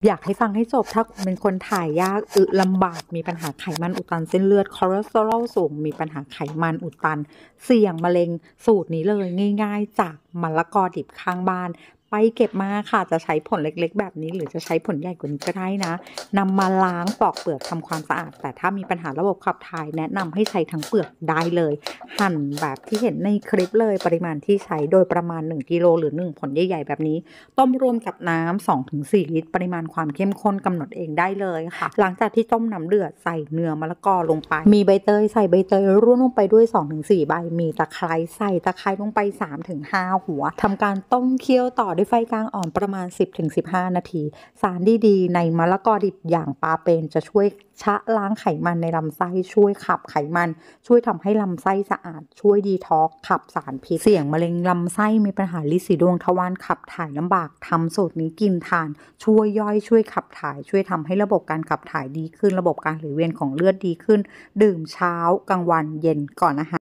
อยากให้ฟังให้จบถ้าคุณเป็นคนถ่ายยากลำบากมีปัญหาไขมันอุดตันเส้นเลือดคอเลสเตอรอลสูงมีปัญหาไขมันอุดตันเสี่ยงมะเร็งสูตรนี้เลยง่ายๆจากมะละกอดิบข้างบ้านไปเก็บมาค่ะจะใช้ผลเล็กๆแบบนี้หรือจะใช้ผลใหญ่กว่านี้ก็ได้นะนำมาล้างปอกเปลือกทำความสะอาดแต่ถ้ามีปัญหาระบบขับถ่ายแนะนำให้ใช้ทั้งเปลือกได้เลยหั่นแบบที่เห็นในคลิปเลยปริมาณที่ใช้โดยประมาณ1กิโลหรือ1ผลใหญ่ๆแบบนี้ต้มรวมกับน้ำ2-4 ลิตรปริมาณความเข้มข้นกำหนดเองได้เลยค่ะหลังจากที่ต้มน้ำเดือดใส่เนื้อมะละกอลงไปมีใบเตยใส่ใบเตยร่วนลงไปด้วย 2-4 ใบมีตะไคร้ใส่ตะไคร้ลงไป 3-5 หัวทำการต้มเคี่ยวต่อด้วยไฟกลางอ่อนประมาณ 10-15 นาทีสารดีๆในมะละกอดิบอย่างปาเปนจะช่วยชะล้างไขมันในลำไส้ช่วยขับไขมันช่วยทำให้ลำไส้สะอาดช่วยดีท็อกซ์ขับสารพิษเสี่ยงมะเร็งลำไส้มีปัญหาลินสีดวงทวารขับถ่ายลำบากทำสูตรนี้กินทานช่วยย่อยช่วยขับถ่ายช่วยทำให้ระบบการขับถ่ายดีขึ้นระบบการไหลเวียนของเลือดดีขึ้นดื่มเช้ากลางวันเย็นก่อนอาหาร